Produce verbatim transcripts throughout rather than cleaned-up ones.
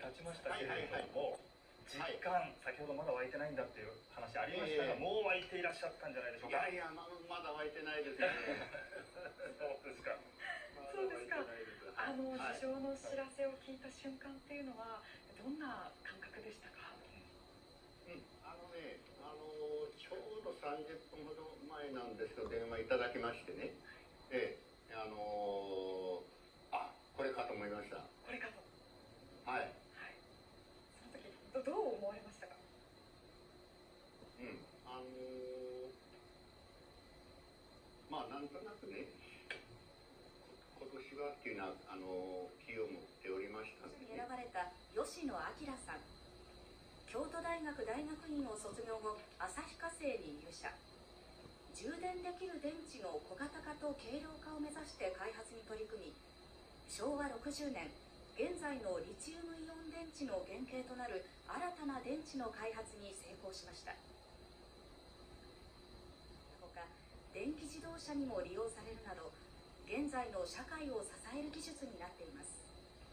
経ちましたけれども、実感、先ほどまだ湧いてないんだっていう話ありましたが、もう湧いていらっしゃったんじゃないでしょうか。 いやいや、ままだ湧いてないですね。 そうですか。 そうですか。あの受賞の知らせを聞いた瞬間っていうのはどんな感覚でしたか。 うん、あのね、あのちょうどさんじゅっぷんほど前なんですけど電話いただきましてね、ええ、あのあ、これかと思いました。 これかと。 はい。 はい。その時どどう思われましたか。 うん、あのー、まあなんとなくね、今年はっていうのはあの気を持っておりましたので、ね、 選ばれた吉野彰さん。京都大学大学院を卒業後、旭化成に入社。充電できる電池の小型化と軽量化を目指して開発に取り組み、しょうわろくじゅうねん、現在のリチウムイオン電池の原型となる新たな電池の開発に成功しました。ほか、電気自動車にも利用されるなど、現在の社会を支える技術になっています。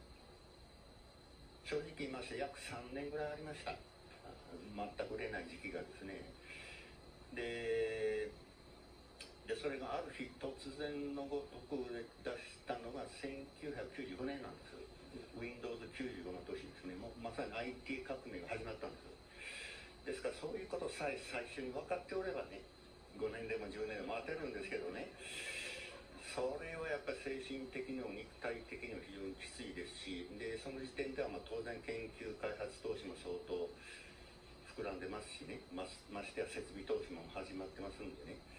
正直言いまして約さんねんぐらいありました。全く売れない時期がですね。ででそれがある日突然のごとく出したのがせんきゅうひゃくきゅうじゅうごねんなんです。 ウィンドウズきゅうじゅうご の年ですね。もうまさに アイティー 革命が始まったんです。ですからそういうことさえ最初に分かっておればね、ごねんでもじゅうねんでも待てるんですけどね、それはやっぱり精神的にも肉体的にも非常にきついですし、でその時点ではまあ当然研究開発投資も相当膨らんでますしね、まましてや設備投資も始まってますんでね、